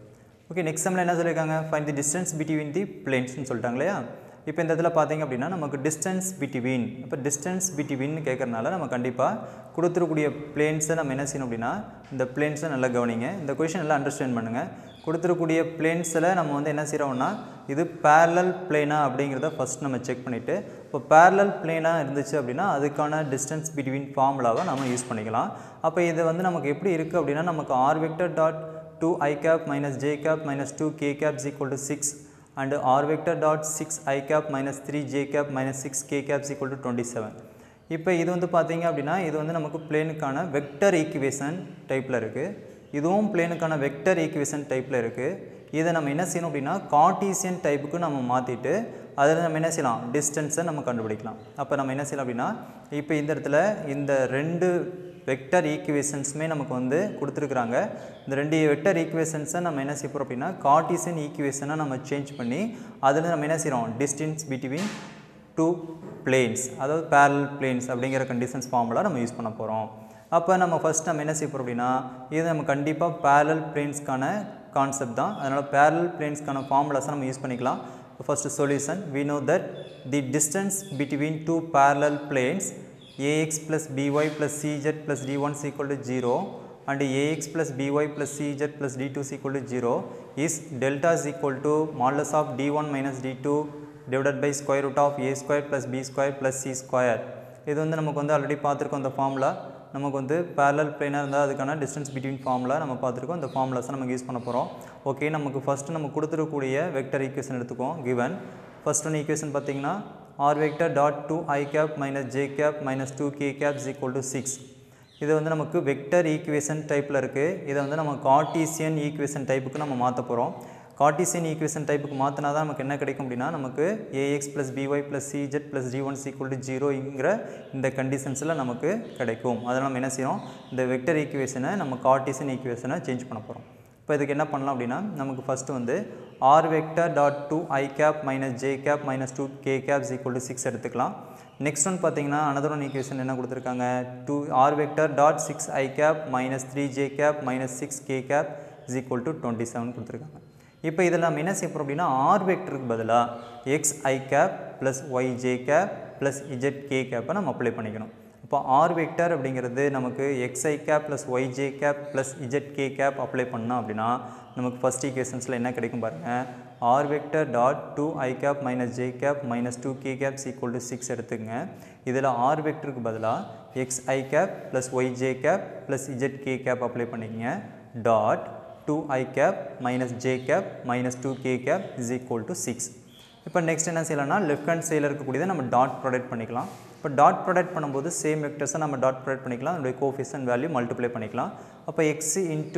Okay, next சம்மில் என்ன சொல்லியிருக்காங்க, find the distance between the பிளேன்ஸ்னு சொல்லிட்டாங்க இல்லையா. இப்போ இந்த இடத்துல பார்த்தீங்க அப்படின்னா நமக்கு டிஸ்டன்ஸ் பிட்வீன், இப்போ டிஸ்டன்ஸ் பிட்வீன் கேட்குறதுனால நம்ம கண்டிப்பாக கொடுத்துருக்கூடிய பிளேன்ஸை நம்ம என்ன செய்யணும் அப்படின்னா இந்த பிளேன்ஸை நல்லா கவனிங்க, இந்த கொஷின் நல்லா அண்டர்ஸ்டாண்ட் பண்ணுங்கள். கொடுத்துருக்கூடிய பிளேன்ஸில் நம்ம வந்து என்ன செய்கிறோம்னா இது பேரலல் பிளேனா அப்படிங்கிறத ஃபஸ்ட் நம்ம செக் பண்ணிவிட்டு, இப்போ பேரலல் பிளேனாக இருந்துச்சு அப்படின்னா அதுக்கான டிஸ்டன்ஸ் பிட்வீன் ஃபார்முலாவை நம்ம யூஸ் பண்ணிக்கலாம். அப்போ இது வந்து நமக்கு எப்படி இருக்குது அப்படின்னா நமக்கு r vector dot 2i cap minus j cap minus 2k cap is equal to 6 and r vector dot 6i cap minus 3j cap minus 6k cap is equal to 27. இப்போ இது வந்து பார்த்தீங்க அப்படின்னா இது வந்து நமக்கு பிளேனுக்கான வெக்டர் ஈக்குவேஷன் டைப்பில் இருக்குது, இதுவும் பிளேனுக்கான வெக்டர் ஈக்குவேஷன் டைப்பில் இருக்குது. இதை நம்ம என்ன செய்யணும் அப்படின்னா கார்ட்டீசியன் டைப்புக்கு நம்ம மாற்றிட்டு அதில் நம்ம என்ன செய்யலாம் டிஸ்டன்ஸை நம்ம கண்டுபிடிக்கலாம். அப்போ நம்ம என்ன செய்யலாம் அப்படின்னா இப்போ இந்த இடத்துல இந்த ரெண்டு வெக்டர் ஈக்குவேஷன்ஸுமே நமக்கு வந்து கொடுத்துருக்குறாங்க. இந்த ரெண்டு வெக்டர் ஈக்குவேஷன்ஸை நம்ம என்ன செய்ய போகிறோம் அப்படின்னா கார்ட்டீசியன் ஈக்குவேஷனை நம்ம சேஞ்ச் பண்ணி அதில் நம்ம என்ன செய்கிறோம் டிஸ்டன்ஸ் பிட்வீன் டூ பிளேன்ஸ், அதாவது பேரலல் பிளேன்ஸ் அப்படிங்கிற கண்டிஷன்ஸ் ஃபார்முலா நம்ம யூஸ் பண்ண போகிறோம். அப்போ நம்ம ஃபஸ்ட் நம்ம என்ன செய்ய போகிறோம் அப்படின்னா இது நம்ம கண்டிப்பாக பேரலல் பிளேன்ஸ்க்கான கான்செப்ட் தான், அதனால் பேரலல் பிளேன்ஸ்க்கான ஃபார்முலாஸை நம்ம யூஸ் பண்ணிக்கலாம். First solution, we know that the distance between two parallel planes ax plus by plus cz plus d1 is equal to 0 and ax plus by plus cz plus d2 is equal to 0 is delta is equal to modulus of d1 minus d2 divided by square root of a square plus b square plus c square. இது வந்து நமக்கு வந்து already பார்த்துருக்கோம். இந்த formula நமக்கு வந்து parallel பிளேனாக இருந்தால் அதுக்கான டிஸ்டன்ஸ் பிட்வீன் ஃபார்முலா நம்ம பார்த்துருக்கோம். இந்த ஃபார்முலாஸை நமக்கு யூஸ் பண்ண போகிறோம். ஓகே, நமக்கு ஃபஸ்ட்டு நம்ம கொடுத்துருக்கக்கூடிய வெக்டர் ஈக்குவேஷன் எடுத்துக்கோம். கிவன் ஃபஸ்ட் ஒன் ஈக்குவேஷன் பார்த்தீங்கன்னா r vector dot 2i cap minus j cap minus 2k cap is equal to 6. இது வந்து நமக்கு வெக்டர் ஈக்குவேஷன் டைப்பில் இருக்குது. இதை வந்து நம்ம கார்ட்டீசியன் ஈக்குவேஷன் டைப்புக்கு நம்ம மாற்ற போகிறோம். கார்ட்டீசியன் ஈக்குவேஷன் டைப்புக்கு மாற்றினா தான் நமக்கு என்ன கிடைக்கும் அப்படின்னா நமக்கு ax plus by plus cz plus d1 is equal to 0ங்கிற இந்த கண்டிஷன்ஸில் நமக்கு கிடைக்கும். அதில் நம்ம என்ன செய்யணும் இந்த வெக்டர் ஈக்குவேஷனை நம்ம கார்ட்டீசியன் ஈக்குவேஷனை சேஞ்ச் பண்ண போகிறோம். இப்போ இதுக்கு என்ன பண்ணலாம் அப்படின்னா நமக்கு ஃபஸ்ட்டு வந்து r vector dot 2i cap minus j cap minus 2k cap is equal to 6 எடுத்துக்கலாம். நெக்ஸ்ட் ஒன் பார்த்தீங்கன்னா another one ஈக்குவேஷன் என்ன கொடுத்துருக்காங்க, r vector dot 6i cap minus 3j cap minus 6k cap is equal to 27 கொடுத்துருக்காங்க. இப்போ இதில் நம்ம என்ன செய்ய போகிறோம் அப்படின்னா r வெக்டருக்கு பதிலாக xi cap plus yj cap plus zk cap நம்ம அப்ளை பண்ணிக்கணும். இப்போ r வெக்டர் அப்படிங்கிறது நமக்கு xi cap plus yj cap plus zk cap apply பண்ணோம் அப்படின்னா நமக்கு ஃபஸ்ட் ஈக்குவேஷன்ஸில் என்ன கிடைக்கும் பாருங்கள், r vector dot 2i cap minus j cap minus 2k cap is equal to 6 எடுத்துங்க. இதில் r வெக்டருக்கு பதிலாக xi cap plus yj cap plus zk cap apply பண்ணிக்கங்க. Dot 2i cap minus j cap minus 2k cap is equal to 6. இப்போ next என்ன செய்யலாம்னா left hand சைடில் இருக்கக்கூடியதை நம்ம dot product பண்ணிக்கலாம். இப்போ டாட் ப்ராடக்ட் பண்ணும்போது சேம் வெக்டர்ஸை நம்ம டாட் ப்ராடக்ட் பண்ணிக்கலாம், அதனுடைய கோஎஃபிஷியன்ட் வேல்யூ மல்டிப்ளை பண்ணிக்கலாம். அப்போ x into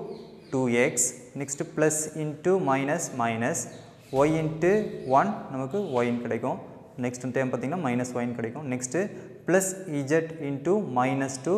2x next plus into minus minus y into 1 நமக்கு ஒயின்னு கிடைக்கும். நெக்ஸ்ட் டைம் பார்த்திங்கன்னா மைனஸ் ஒயின் கிடைக்கும். Next plus z into -2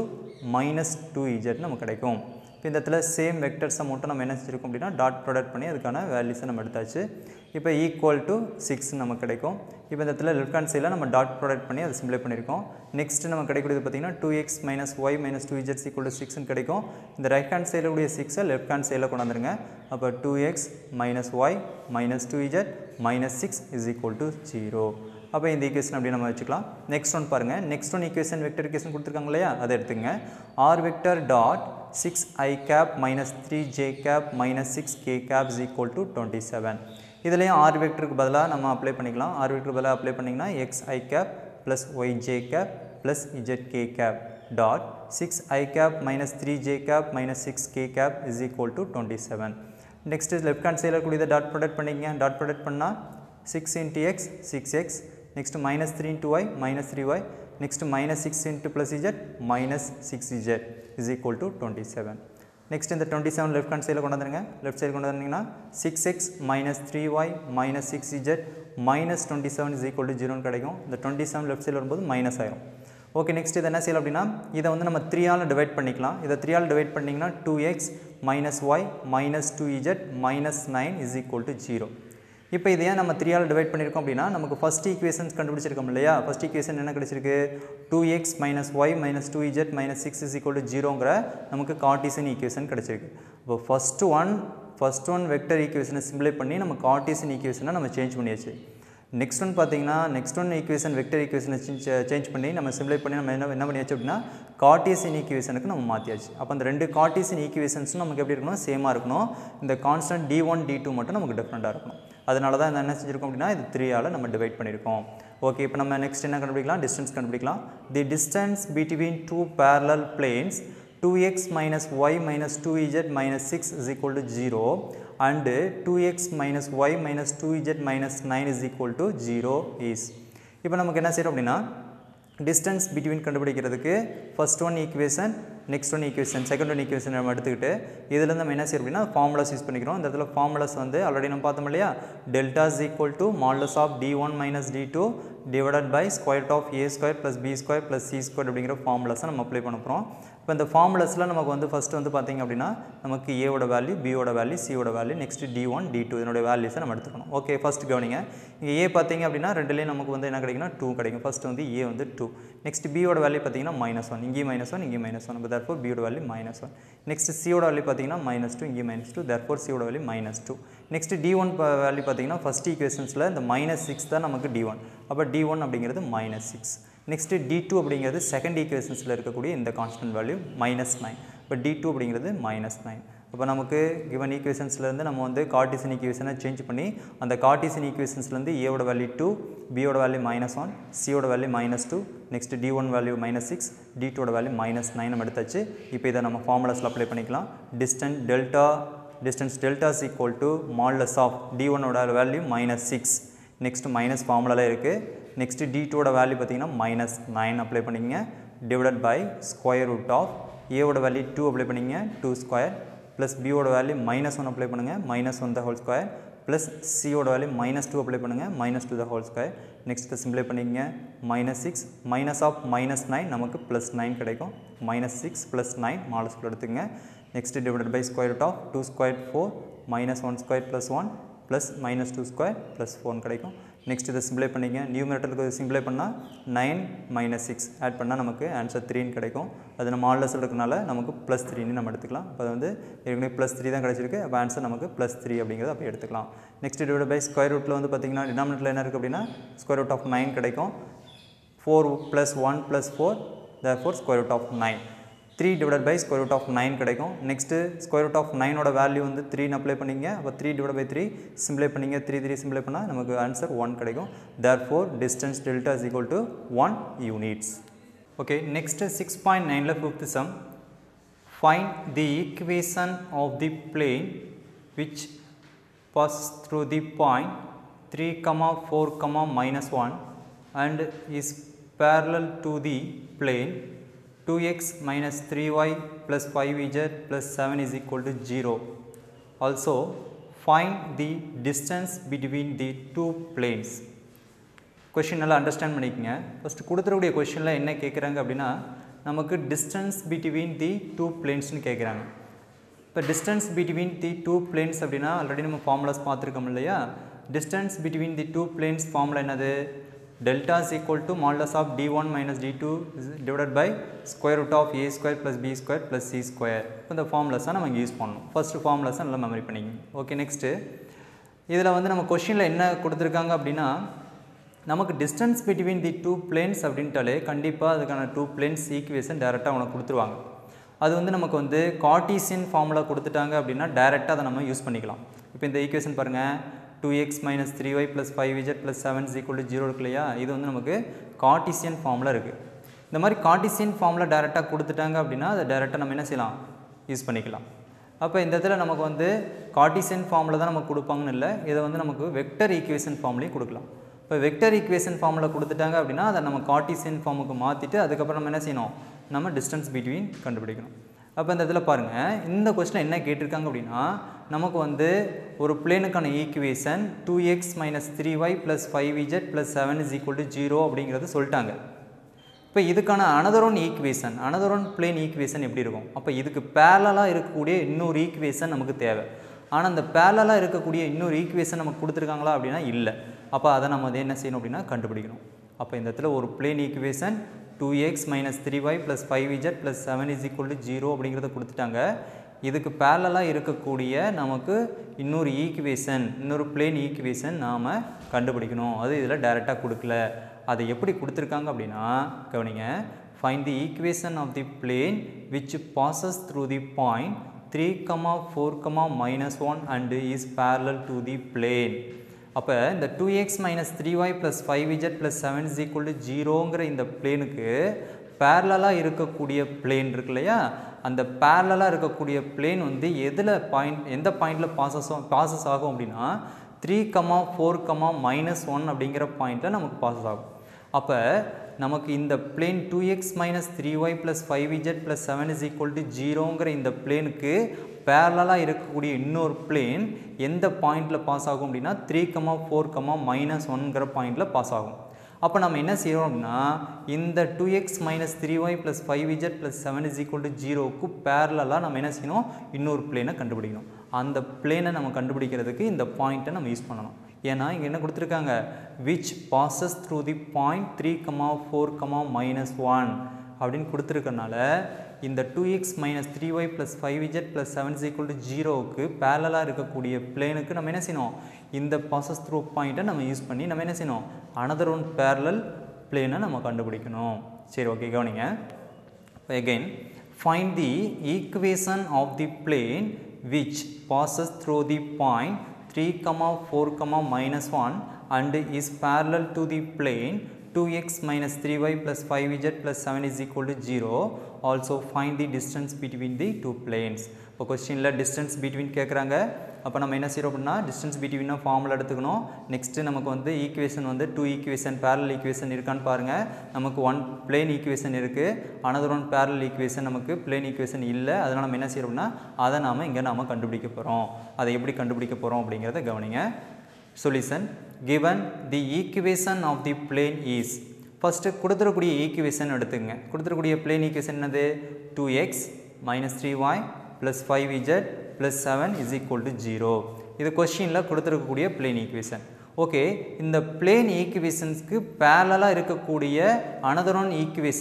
-2z நமக்கு கிடைக்கும். இப்போ இந்த இடத்துல சேம் வெக்டர்ஸை மட்டும் நம்ம என்ன செஞ்சுருக்கோம் அப்படின்னா டாட் ப்ராடக்ட் பண்ணி அதுக்கான வேல்யூஸை நம்ம எடுத்தாச்சு. இப்போ ஈக்குவல் டு 6 நமக்கு கிடைக்கும். இப்போ இந்த இடத்துல லெஃப்ட் ஹேண்ட் சைடில் நம்ம டாட் ப்ராடக்ட் பண்ணி அதை சிம்ப்ளை பண்ணியிருக்கோம். நெக்ஸ்ட் நம்ம கிடைக்கூடியது பார்த்திங்கன்னா 2x minus y minus 2z equal to 6 கிடைக்கும். இந்த ரைட் ஹேண்ட் சைடில் கூடிய 6 லெஃப்ட் ஹேண்ட் சைடில் கொண்டு வந்துருங்க. அப்போ 2x minus y minus 2z minus 6 is equal to 0. அப்போ இந்த ஈக்குவேஷன் அப்படி நம்ம வச்சுக்கலாம். நெக்ஸ்ட் ஒன் பாருங்கள், next one equation vector equation கொடுத்துருக்காங்க இல்லையா, அதை எடுத்துங்க. r vector dot 6i cap minus 3j cap minus 6k cap is equal to 27. இதுலேயும் r வெக்டருக்கு பதிலாக நம்ம அப்ளை பண்ணிக்கலாம். r வெக்டருக்கு பதிலாக அப்ளை பண்ணிங்கன்னா xi cap plus yj cap plus zk cap dot 6i cap minus 3j cap minus 6k cap is equal to 27. Next left hand சைடில் கூடியதை dot product பண்ணிக்கங்க. Dot product பண்ணால் 6 into x 6x, next minus 3 into y minus 3y, next minus 6 into plus z minus 6z is equal to 27. next இந்த 27 left hand side கொண்டு வந்துருங்க. left side கொண்டு வந்தீங்கன்னா 6x minus 3y minus 6z minus 27 is equal to 0 கிடைக்கும். இந்த 27 left side வரும்போது minus ஆயிரும். Okay, next இதை என்ன செய்யலாம் அப்படின்னா இதை வந்து நம்ம 3 ஆல் டிவைட் பண்ணிக்கலாம். இதை 3 ஆல் டிவைட் பண்ணிங்கன்னா 2x minus y minus 2z minus 9 is equal to 0. இப்போ இதை ஏன் நம்ம 3 ஆல் டிவைட் பண்ணியிருக்கோம் அப்படின்னா நமக்கு ஃபஸ்ட் ஈக்குவேஷன்ஸ் கண்டுபிடிச்சிருக்கோம் இல்லையா. ஃபஸ்ட் ஈக்குவேஷன் என்ன கிடைச்சிருக்கு, 2x minus y minus 2z minus 6 is equal to 0ங்கிற நமக்கு கார்ட்டீசியன் ஈக்குவேஷன் கிடைச்சிருக்கு. இப்போ ஃபர்ஸ்ட் ஒன் வெக்டர் ஈக்குவேஷனை சிம்பிளை பண்ணி நம்ம கார்ட்டீசியன் ஈக்குவேஷனை நம்ம சேஞ்ச் பண்ணியாச்சு. நெக்ஸ்ட் ஒன் பார்த்தீங்கன்னா நெக்ஸ்ட் ஒன் ஈக்குவேஷன் வெக்டர் ஈக்குவேஷனை சேஞ்ச் பண்ணி நம்ம சிம்பிளை பண்ணி நம்ம என்ன பண்ணியாச்சு அப்படின்னா கார்ட்டீசியன் ஈக்குவேஷனுக்கு நம்ம மாற்றியாச்சு. அப்போ அந்த ரெண்டு கார்ட்டீசியன் ஈக்குவேஷன்ஸும் நமக்கு எப்படி இருக்கணும், சேமாக இருக்கணும். இந்த கான்ஸ்டன்ட் d1 d2 மட்டும் நமக்கு டிஃப்ரெண்ட்டாக இருக்கணும். அதனால தான் என்ன செஞ்சுருக்கோம் அப்படின்னா இது 3ஆல் நம்ம டிவைட் பண்ணியிருக்கோம். ஓகே, இப்போ நம்ம நெக்ஸ்ட் என்ன கண்டுபிடிக்கலாம், டிஸ்டன்ஸ் கண்டுபிடிக்கலாம். The distance between two parallel planes 2x minus y minus 2z minus 6 is equal to 0 and 2x minus y minus 2z minus 9 is equal to 0 is. இப்போ நமக்கு என்ன செய்யறோம் அப்படின்னா distance between கண்டுபிடிக்கிறதுக்கு first one equation next one equation second one equation நம்ம எடுத்துக்கிட்டு இதில் நம்ம என்ன செய்யறோம் அப்படின்னா ஃபார்முலாஸ் யூஸ் பண்ணிக்கிறோம். இந்த இடத்துல ஃபார்முலாஸ் வந்து ஆல்ரெடி நம்ம பார்த்தோம் இல்லையா, delta is equal to modulus of d1 minus d2 divided by square root of a square plus b square plus c square அப்படிங்கிற ஃபார்முலாஸை நம்ம அப்ளை பண்ண போகிறோம். இப்போ இந்த ஃபார்முலாஸில் நமக்கு வந்து ஃபஸ்ட்டு வந்து பார்த்திங்க அப்படின்னா நமக்கு ஏவோட வேல்யூ, பியோட வேல்யூ, சியோட வேல்யூ, நெக்ஸ்ட் d1 d2 இதனுடைய வேல்யூஸை நம்ம எடுத்துக்கணும். ஓகே, ஃபஸ்ட் கவனிங்க, இங்கே ஏ பார்த்திங்க அப்படின்னா ரெண்டுலேயும் நமக்கு வந்து என்ன கிடைக்குன்னா 2 கிடைக்கும். ஃபஸ்ட்டு வந்து ஏ வந்து 2, நெக்ஸ்ட் பியோட வேல்யூ பார்த்திங்கன்னா -1, இங்கேயும் -1 இங்கேயும் -1, இப்போ therefore பியோட வேல்யூ -1. நெக்ஸ்ட் சியோட வேல்யூ பார்த்திங்கன்னா -2, இங்கே -2, therefore சியோட வேல்யூ -2. நெக்ஸ்ட் d1 வேல்யூ பார்த்திங்கன்னா ஃபஸ்ட் ஈக்குவேஷன்ஸில் இந்த -6 தான் நமக்கு d1, அப்போ d1 அப்படிங்கிறது -6. நெக்ஸ்ட்டு d2 அப்படிங்கிறது செகண்ட் ஈக்குவேஷன்ஸில் இருக்கக்கூடிய இந்த கான்ஸ்டன்ட் வேல்யூ -9, இப்போ d2 அப்படிங்கிறது -9. அப்போ நமக்கு கிவன் ஈக்குவேஷன்ஸ்லேருந்து நம்ம வந்து கார்ட்டீசியன் ஈக்குவேஷனை சேஞ்ச் பண்ணி அந்த கார்ட்டீசியன் ஈக்குவேஷன்ஸ்லேருந்து ஏவோட வேல்யூ 2, பியோட வேல்யூ -1, சியோட வேல்யூ -2, நெக்ஸ்ட் d1 வேல்யூ -6, d2ஓட வேல்யூ -9 நம்ம எடுத்தாச்சு. இப்போ இதை நம்ம ஃபார்முலாஸில் அப்ளை பண்ணிக்கலாம். distance delta is equal to modulus of d1ஓட வேல்யூ -6, நெக்ஸ்ட் மைனஸ் ஃபார்முலாவில் இருக்குது. நெக்ஸ்ட்டு d2ஓட வேல்யூ பார்த்திங்கன்னா -9 அப்ளை பண்ணிங்க, divided by square root of ஏவோட வேல்யூ 2 அப்ளை பண்ணிங்க 2 ஸ்கொயர், ப்ளஸ் பியோட வேல்யூ -1 அப்ளை பண்ணுங்கள் -1 த ஹோல் ஸ்கொயர், ப்ளஸ் சியோட வேல்யூ -2 அப்ளை பண்ணுங்கள் -2 த ஹோல் ஸ்கொயர். நெக்ஸ்ட்டு சிம்பிளை பண்ணிங்க -6 மைனஸ் ஆஃப் -9 நமக்கு +9 கிடைக்கும். -6 +9 மாலஸ்குள்ள எடுத்துங்க. Next divided by square root of 2 square 4 -1 square +1 plus -2 square plus 4 கிடைக்கும். நெக்ஸ்ட் இதை சிம்பிளை பண்ணிங்க, நியூமரேட்டருக்கு சிம்பிளை பண்ணால் 9 - 6 ஆட் பண்ணால் நமக்கு ஆன்சர் 3 கிடைக்கும். அது நம்ம மாடுலஸில் இருக்கனால நமக்கு +3 நம்ம எடுத்துக்கலாம். அப்போ அது வந்து ஏற்கனவே +3 தான் கிடைச்சிருக்கு, அப்போ ஆன்சர் நமக்கு +3 அப்படிங்கிறது அப்போ எடுத்துக்கலாம். நெக்ஸ்ட் டிவைட் பை ஸ்கொயர் ரூட்டில் வந்து பார்த்திங்கன்னா டினாமினேட்டரில் என்ன இருக்குது அப்படின்னா ஸ்கொயர் ரூட் ஆஃப் 9 கிடைக்கும். 4 + 1 + 4 therefore square root of 9. 3 divided by square root of 9 கிடைக்கும். நெக்ஸ்ட்டு ஸ்கொயர் ரூட் ஆஃப் 9ஓட வேல்யூ வந்து 3 அப்ளை பண்ணிங்க, அப்போ 3 divided by 3 சிம்பிளை பண்ணிங்க, 3 சிம்பிளை பண்ணால் நமக்கு ஆன்சர் 1 கிடைக்கும். therefore distance delta is equal to 1 units. Okay, next 6.9ல் fifth sum. find the equation of the plane which passes through the point 3, 4, -1 and is parallel to the plane 2x minus 3y plus 5z plus 7 is equal to 0. Also find the distance between the two planes. Question நல்லா understand பண்ணிக்கங்க. First கொடுத்துருக்கூடிய கொஷனில் என்ன கேட்குறாங்க அப்படின்னா நமக்கு distance between the two planesன்னு கேட்குறாங்க. இப்போ distance between the two planes அப்படின்னா ஆல்ரெடி நம்ம ஃபார்முலாஸ் பார்த்துருக்கோம் இல்லையா. distance between the two planes formula என்னது, delta is equal to modulus of d1 minus d2 divided by square root of a square plus b square plus c square. இந்த ஃபார்முலாஸை நம்ம இங்கே use பண்ணணும். ஃபஸ்ட்டு ஃபார்முலாஸை நல்லா memory பண்ணிங்க. Okay, next இதில் வந்து நம்ம கொஷினில் என்ன கொடுத்துருக்காங்க அப்படின்னா நமக்கு distance between the two planes அப்படின்ட்டாலே கண்டிப்பாக அதுக்கான 2 planes ஈக்குவேஷன் டேரெக்டாக உனக்கு கொடுத்துருவாங்க. அது வந்து நமக்கு வந்து கார்ட்டீசியன் ஃபார்முலா கொடுத்துட்டாங்க அப்படின்னா டேரெக்டாக அதை நம்ம யூஸ் பண்ணிக்கலாம். இப்போ இந்த ஈக்குவேஷன் பாருங்கள், 2x minus 3y plus 5z plus 7 is equal to 0 இருக்கு இல்லையா, இது வந்து நமக்கு கார்ட்டீசியன் ஃபார்முலா இருக்குது. இந்த மாதிரி கார்ட்டீசியன் ஃபார்முலா டேரெக்டாக கொடுத்துட்டாங்க அப்படின்னா அதை டேரெக்டாக நம்ம என்ன செய்யலாம், யூஸ் பண்ணிக்கலாம். அப்போ இந்த இடத்துல நமக்கு வந்து கார்ட்டீசியன் ஃபார்முலா தான் நமக்கு கொடுப்பாங்கன்னு இல்லை, இதை வந்து நமக்கு வெக்டர் ஈக்குவேஷன் ஃபார்ம்லேயும் கொடுக்கலாம். இப்போ வெக்டர் ஈக்குவேஷன் ஃபார்முலா கொடுத்துட்டாங்க அப்படின்னா அதை நம்ம கார்ட்டீசியன் ஃபார்முக்கு மாற்றிட்டு அதுக்கப்புறம் நம்ம என்ன செய்யணும், நம்ம டிஸ்டன்ஸ் பிட்வீன் கண்டுபிடிக்கணும். அப்போ இந்த இதில் பாருங்கள், இந்த கொஸ்டினில் என்ன கேட்டிருக்காங்க அப்படின்னா நமக்கு வந்து ஒரு பிளேனுக்கான equation 2x minus 3y plus 5z plus 7 is equal to 0 அப்படிங்கிறது சொல்லிட்டாங்க. இப்போ இதுக்கான another one plane ஈக்குவேஷன் எப்படி இருக்கும், அப்போ இதுக்கு பேரலாக இருக்கக்கூடிய இன்னொரு ஈக்குவேஷன் நமக்கு தேவை. ஆனால் அந்த பேரலாக இருக்கக்கூடிய இன்னொரு ஈக்குவேஷன் நமக்கு கொடுத்துருக்காங்களா அப்படின்னா இல்லை. அப்போ அதை நம்ம அதை என்ன செய்யணும் அப்படின்னா கண்டுபிடிக்கணும். அப்போ இந்த இடத்துல ஒரு plane equation 2x minus 3y plus 5z plus 7 is equal to 0 அப்படிங்கிறத கொடுத்துட்டாங்க. இதுக்கு பேரலாக இருக்கக்கூடிய நமக்கு இன்னொரு ஈக்குவேஷன், இன்னொரு பிளேன் ஈக்குவேஷன் நாம் கண்டுபிடிக்கணும். அது இதில் டைரெக்டாக கொடுக்கல. அதை எப்படி கொடுத்துருக்காங்க அப்படின்னா கவனிங்க. Find the equation of the plane which passes through the point 3,4,-1 and is parallel to the plane. அப்போ இந்த 2x - 3y + 5z + 7 = 0ங்கிற இந்த பிளேனுக்கு பேரலாக இருக்கக்கூடிய பிளேன் இருக்கு இல்லையா, அந்த பேரலாக இருக்கக்கூடிய பிளேன் வந்து எந்த பாயிண்டில் பாசஸ் ஆகும் அப்படின்னா 3,4,-1 அப்படிங்கிற பாயிண்டில் நமக்கு பாசஸ் ஆகும். அப்போ நமக்கு இந்த பிளேன் 2x - 3y + 5z + 7 = 0ங்கிற இந்த பிளேனுக்கு பேரலாக இருக்கக்கூடிய இன்னொரு பிளேன் எந்த பாயிண்டில் பாஸ் ஆகும் அப்படின்னா 3,4,-1ங்கிற பாயிண்டில் பாஸ் ஆகும். அப்போ நம்ம என்ன செய்கிறோம் அப்படின்னா இந்த 2x - 3y + 5z + 7 = 0க்கு பேரலாக நம்ம என்ன செய்யணும், இன்னொரு பிளேனை கண்டுபிடிக்கணும். அந்த பிளேனை நம்ம கண்டுபிடிக்கிறதுக்கு இந்த பாயிண்ட்டை நம்ம யூஸ் பண்ணணும். ஏன்னா இங்கே என்ன கொடுத்துருக்காங்க, which passes through the point 3,4,-1 அப்படின்னு கொடுத்துருக்கனால இந்த 2x - 3y + 5z + 7 = 0க்கு பேரலாக இருக்கக்கூடிய பிளேனுக்கு நம்ம என்ன செய்யணும், இந்த பாசஸ் த்ரூ பாயிண்ட்டை நம்ம யூஸ் பண்ணி நம்ம என்ன செய்யணும், another one parallel பிளேனை நம்ம கண்டுபிடிக்கணும். சரி, ஓகே, கவனிங்க. again find the equation of the plane which passes through the point 3,4,-1 and is parallel to the plane 2x - 3y + 5z + 7 = 0. Also find the distance between the two planes. இப்போ கொஸ்டினில் distance between கேட்குறாங்க. அப்போ நம்ம என்ன செய்கிறோம் அப்படின்னா distance பிட்வீனாக formula எடுத்துக்கணும். நெக்ஸ்ட்டு நமக்கு வந்து ஈக்குவேஷன் வந்து 2 ஈக்குவேஷன் பேரல் ஈக்குவேஷன் இருக்கான்னு பாருங்கள். நமக்கு 1 பிளேன் ஈக்குவேஷன் இருக்குது, அனதர் 1 பேரல் ஈக்குவேஷன் நமக்கு பிளேன் ஈக்குவேஷன் இல்லை. அதனால் நம்ம என்ன செய்கிறோம்னா அதை இங்கே நாம் கண்டுபிடிக்க போகிறோம். அதை எப்படி கண்டுபிடிக்க போகிறோம் அப்படிங்கிறத கவனிங்க. Solution given the equation of the plane is, first கொடுத்துருக்கூடிய ஈக்குவேஷன் எடுத்துங்க. கொடுத்துருக்கூடிய பிளேன் ஈக்குவேஷன் என்னது, 2x - 3y + 5z + 7 = 0. இது கொஸ்டினில் கொடுத்துருக்கக்கூடிய பிளேன் ஈக்குவேஷன். ஓகே, இந்த பிளேன் ஈக்குவேஷன்ஸ்க்கு பேரலாக இருக்கக்கூடிய another one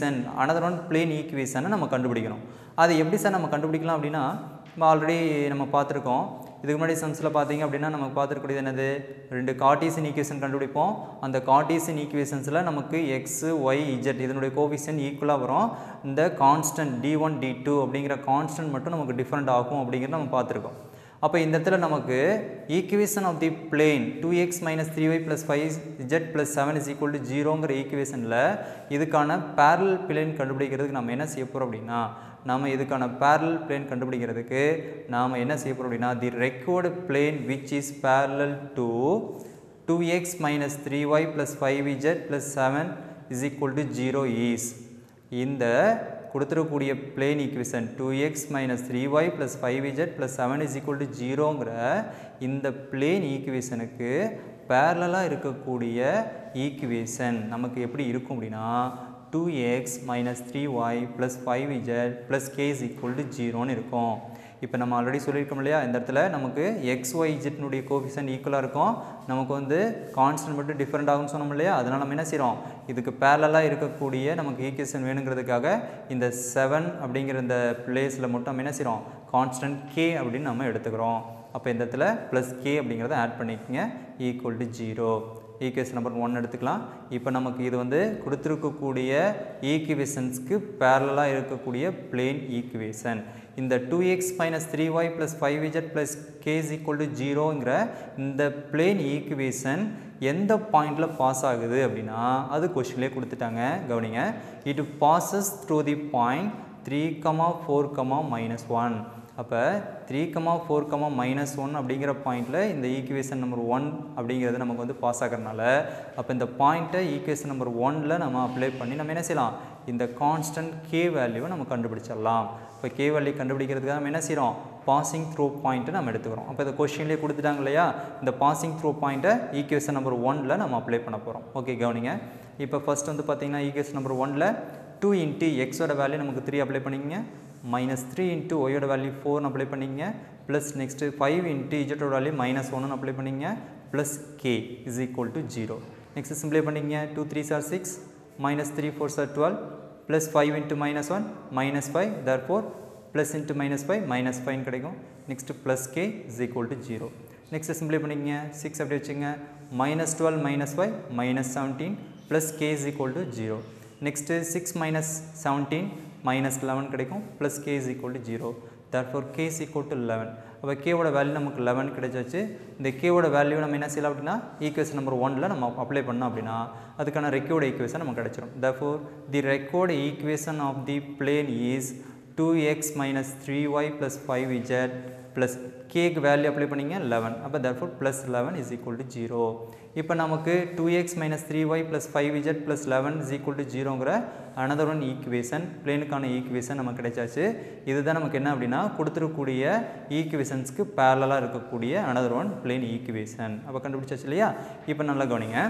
பிளேன் ஈக்குவேஷனை நம்ம கண்டுபிடிக்கணும். அது எப்படி சார் நம்ம கண்டுபிடிக்கலாம் அப்படின்னா ஆல்ரெடி நம்ம பார்த்துருக்கோம். இதுக்கு முன்னாடி சம்ஸில் பார்த்தீங்க அப்படின்னா நமக்கு பார்த்துருக்கூடியது என்னது, 2 கார்ட்டீசியன் ஈக்குவேஷன் கண்டுபிடிப்போம். அந்த கார்ட்டீசியன் ஈக்குவேஷன்ஸில் நமக்கு x, y, z இதனுடைய கோஎஃபிஷியன்ட் ஈக்குவலாக வரும். இந்த கான்ஸ்டன்ட் d1 d2 அப்படிங்கிற கான்ஸ்டன்ட் மட்டும் நமக்கு டிஃப்ரெண்ட் ஆகும் அப்படிங்கிறத நம்ம பார்த்துருக்கோம். அப்போ இந்த இடத்துல நமக்கு equation of the plane 2x - 3y + 5z + 7 = 0ங்கிற ஈக்குவேஷனில் இதுக்கான பேரல் பிளேன் கண்டுபிடிக்கிறதுக்கு நம்ம என்ன செய்ய போகிறோம் அப்படின்னா இதுக்கான பேரல் பிளேன் கண்டுபிடிக்கிறதுக்கு நாம் என்ன செய்ய போகிறோம் அப்படின்னா the required plane which is parallel to 2x - 3y + 5z + 7 = 0 is, இந்த கொடுத்துருக்கக்கூடிய plane equation 2x - 3y + 5z + 7 = 0ங்கிற இந்த பிளேன் ஈக்குவேஷனுக்கு பேரலாக இருக்கக்கூடிய ஈக்குவேஷன் நமக்கு எப்படி இருக்கும் அப்படின்னா 2x - 3y + 5z + k = 0ன்னு இருக்கும். இப்போ நம்ம ஆல்ரெடி சொல்லியிருக்கோம் இல்லையா, இந்த இடத்துல நமக்கு x, y, z கோஎஃபிஷியன்ட் ஈக்குவலாக இருக்கும். நமக்கு வந்து கான்ஸ்டன்ட் மட்டும் டிஃப்ரெண்ட் ஆகும்னு சொன்னோம் இல்லையா, அதனால் நம்ம என்ன செய்கிறோம், இதுக்கு பேரலாக இருக்கக்கூடிய நமக்கு ஈக்குவேஷன் வேணுங்கிறதுக்காக இந்த 7 அப்படிங்கிற இந்த பிளேஸில் மட்டும் நம்ம என்ன செய்கிறோம், கான்ஸ்டன்ட் k அப்படின்னு நம்ம எடுத்துக்கிறோம். அப்போ இந்த இடத்துல +k அப்படிங்கிறத ஆட் பண்ணிக்கோங்க, = 0. ஈக்குவேஷன் நம்பர் 1 எடுத்துக்கலாம். இப்போ நமக்கு இது வந்து கொடுத்துருக்கக்கூடிய ஈக்குவேஷன்ஸ்க்கு பேரலாக இருக்கக்கூடிய பிளேன் ஈக்குவேஷன். இந்த 2x - 3y + 5z + k = 0ங்கிற இந்த பிளேன் ஈக்குவேஷன் எந்த பாயிண்டில் பாஸ் ஆகுது அப்படின்னா அது கொஸ்டின்லேயே கொடுத்துட்டாங்க. கவனிங்க, it passes through the point 3,4,-1. அப்போ 3,4,-1 அப்படிங்கிற பாயிண்டில் இந்த ஈக்குவேஷன் நம்பர் 1 அப்படிங்கிறது நமக்கு வந்து பாஸ் ஆகிறதுனால அப்போ இந்த பாயிண்ட்டை ஈக்குவேஷன் நம்பர் 1ல் நம்ம அப்ளை பண்ணி நம்ம என்ன செய்யலாம், இந்த கான்ஸ்டன்ட் k வேல்யூவை நம்ம கண்டுபிடிச்சிடலாம். இப்போ k வேல்யூ கண்டுபிடிக்கிறதுக்காக நம்ம என்ன செய்கிறோம், பாசிங் த்ரூ பாயிண்ட்டை நம்ம எடுத்துக்கிறோம். அப்போ இந்த கொஸ்டின்லேயே கொடுத்துட்டாங்க இல்லையா, இந்த பாசிங் த்ரூ பாயிண்ட்டை ஈக்குவேஷன் நம்பர் 1ல் நம்ம அப்ளை பண்ண போகிறோம். ஓகே, கவனிங்க. இப்போ ஃபஸ்ட் வந்து பார்த்திங்கன்னா ஈக்குவேஷன் நம்பர் 1ல் 2 × x வேல்யூ நமக்கு 3 அப்ளை பண்ணிங்க, -3 × y வேல்யூ 4 அப்ளை பண்ணிங்க, plus next 5 × z value -1 apply பண்ணிங்க, ப்ளஸ் k = 0. நெக்ஸ்ட் சிம்பிளை பண்ணிங்க, 2 3s are 6, -3 4s are 12, +5 × -1 -5, therefore plus into -5 கிடைக்கும். Next plus k is equal to 0. Next simplify பண்ணிக்கங்க. 6 அப்படி வச்சுங்க. -12 -5 -17 plus k is equal to 0. Next 6 - 17 -11 கிடைக்கும். Plus k is equal to 0. therefore k is equal to 11. அப்போ k ஓட value நமக்கு 11 கிடைச்சாச்சு. இந்த k ஓட வேல்யூ நம்ம என்ன செய்யலாம் அப்படின்னா ஈக்குவேஷன் நம்பர் 1ல நம்ம அப்ளை பண்ணோம் அப்படின்னா அதுக்கான ரெக்வயர்டு ஈக்குவேஷன் நமக்கு கிடைச்சிடும். therefore the required equation of the plane is 2x - 3y + 5z plus k க்கு வேல்யூ அப்ளை பண்ணிங்க 11. அப்போ therefore plus 11 is equal to 0. இப்போ நமக்கு 2x - 3y + 5z plus 11 is equal to 0ங்கிற another one equation பிளேனுக்கான equation நமக்கு கிடைச்சாச்சு. இதுதான் நமக்கு என்ன அப்படின்னா கொடுத்துருக்கூடிய ஈக்குவேஷன்ஸ்க்கு பேரலாக இருக்கக்கூடிய another one plane equation. அப்போ கண்டுபிடிச்சாச்சு இல்லையா? இப்போ நல்லா கவனிங்க.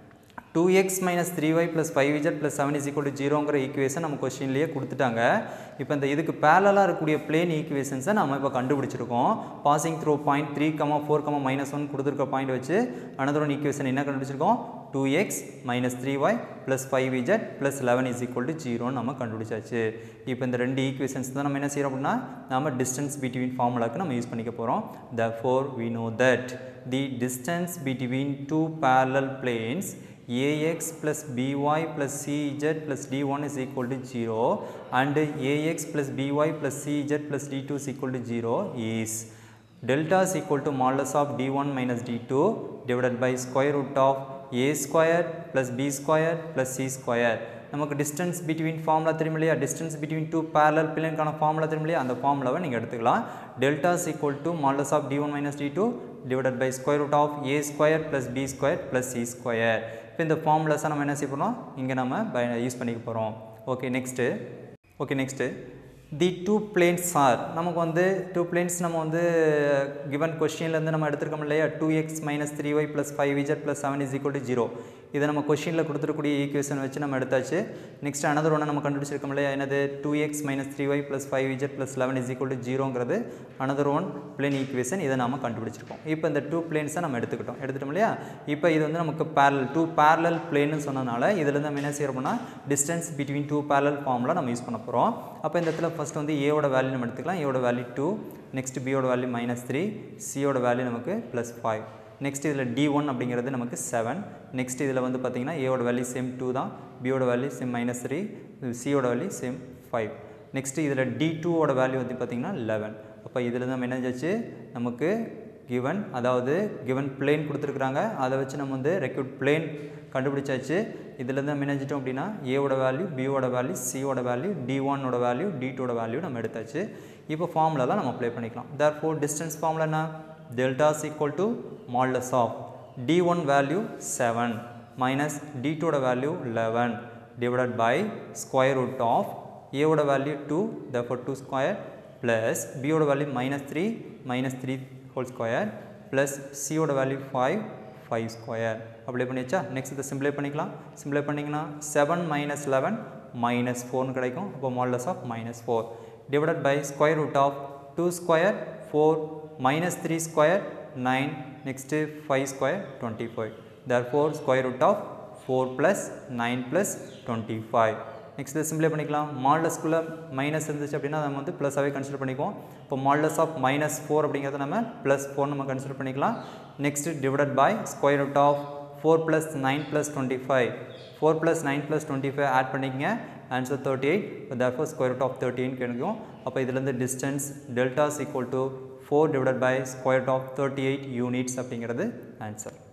2x - 3y + 5z + 7 is equal to 0ங்கிற ஈக்குவேஷன் நம்ம கொஸ்டின்லேயே கொடுத்துட்டாங்க. இப்போ இந்த இதுக்கு பேரலாக இருக்கக்கூடிய பிளேன் ஈக்குவேஷன்ஸை நம்ம இப்போ கண்டுபிடிச்சிருக்கோம். பாசிங் த்ரூ பாயிண்ட் 3, 4, -1 கொடுத்துருக்க பாயிண்ட் வச்சு another one ஈக்குவேஷன் என்ன கண்டுபிடிச்சிருக்கோம்? 2x - 3y + 5z + 11 is equal to 0 நம்ம கண்டுபிடிச்சாச்சு. இப்போ இந்த ரெண்டு ஈக்குவேஷன்ஸ் தான் நம்ம என்ன செய்கிறோம் அப்படின்னா நம்ம டிஸ்டன்ஸ் பிட்வீன் ஃபார்முலாக்கு நம்ம யூஸ் பண்ணிக்க போகிறோம். therefore we know that the distance between two parallel planes ax plus by plus cz plus d1 is equal to 0 and ax plus by plus cz plus d2 is equal to 0 is delta is equal to modulus of d1 minus d2 divided by square root of a square plus b square plus c square. நமக்கு distance between formula தெரியும் இல்லையா? distance between two parallel planeக்கான formula தெரியும் இல்லையா? அந்த formulaவை நீங்கள் எடுத்துக்கலாம். delta is equal to modulus of d1 minus d2 divided by square root of a square plus b square plus c square. இப்போ இந்த ஃபார்முலாஸை நம்ம என்ன செய்ய போகிறோம்? இங்கே நம்ம யூஸ் பண்ணிக்க போகிறோம். Okay next the two planes are நமக்கு வந்து டூ பிளேன்ஸ் நம்ம வந்து கிவன் கொஸ்டின்லேருந்து நம்ம எடுத்துருக்கோம் இல்லையா? 2x - 3y + 5z + 7 is equal to 0. இதை நம்ம கொஸ்டினில் கொடுத்துருக்கூடிய ஈக்குவேஷன் வச்சு நம்ம எடுத்தாச்சு. நெக்ஸ்ட் another ஒன்று நம்ம கண்டுபிடிச்சிருக்கோம் இல்லையா? என்னது 2x - 3y + 5z + 11 is equal to 0ங்கிறது another one plane ஈக்குவேஷன். இதை நம்ம கண்டுபிடிச்சிருக்கோம். இப்போ இந்த டூ பிளேன்ஸை நம்ம எடுத்துட்டோம் இல்லையா? இப்போ இது வந்து நமக்கு டூ பேரலல் பிளேன்னு சொன்னதுனால இதுலேருந்து நம்ம என்ன செய்யறோம்னா distance between two parallel formula நம்ம யூஸ் பண்ண போகிறோம். அப்போ இந்த இடத்துல ஃபர்ஸ்ட் வந்து ஏவோட வேல்யூ நம்ம எடுத்துக்கலாம். ஏவோட வேல்யூ 2, நெக்ஸ்ட் பியோட வேல்யூ -3, சியோட வேல்யூ நமக்கு +5. நெக்ஸ்ட் இதில் d1 அப்படிங்கிறது நமக்கு 7. நெக்ஸ்ட் இதில் வந்து பார்த்திங்கன்னா ஏவோட வேல்யூ சேம் 2 தான், பியோட வேல்யூ சேம் -3, சியோட வேல்யூ சேம் 5. நெக்ஸ்ட் இதில் d2ஓட வேல்யூ வந்து பார்த்திங்கன்னா 11. அப்போ இதில் நம்ம என்ன ஆச்சு நமக்கு கிவன் பிளேன் கொடுத்துருக்குறாங்க. அதை வச்சு நம்ம வந்து ரெக்யூட் பிளேன் கண்டுபிடிச்சாச்சு. இதிலேருந்து நம்ம நினைச்சிட்டோம் அப்படின்னா ஏவோட வேல்யூ, பியோட வேல்யூ, சியோட வேல்யூ, d1ஓட வேல்யூ, d2ஓட வேல்யூ நம்ம எடுத்தாச்சு. இப்போ ஃபார்முலாலாம் நம்ம அப்ளை பண்ணிக்கலாம். therefore distance ஃபார்முலா என்ன? delta is equal to modulus of d1 value 7 minus d2ஓட value 11 divided by square root of ஏவோட வேல்யூ 2, therefore 2 square plus பியோட வேல்யூ -3 whole square plus சியோட வேல்யூ 5 square. அப்ளை பண்ணியாச்சா? நெக்ஸ்ட் இதை simplify பண்ணிக்கலாம். சிம்பிளை பண்ணிங்கன்னா 7 - 11 -4 கிடைக்கும். அப்போ modulus of -4 divided by square root of 2 square 4 -3 square 9 next 5 square 25. therefore square root of 4 plus 9 plus 25. Next இதை சிம்பிளை பண்ணிக்கலாம். மாடுலஸ்குள்ளே மைனஸ் இருந்துச்சு அப்படின்னா நம்ம வந்து ப்ளஸ்ஸாகவே கன்சிடர் பண்ணிக்குவோம். இப்போ மாடுலஸ் ஆஃப் -4 அப்படிங்கிறத நம்ம +4 நம்ம கன்சிடர் பண்ணிக்கலாம். Next divided by square root of 4 + 9 + 25. 4 + 9 + 25 add பண்ணிக்கங்க. Answer 38. therefore square root of 13 கிடைக்கும். அப்போ இதுலேருந்து distance delta is equal to 4 divided by square root of 38 units அப்படிங்கிறது ஆன்சர்.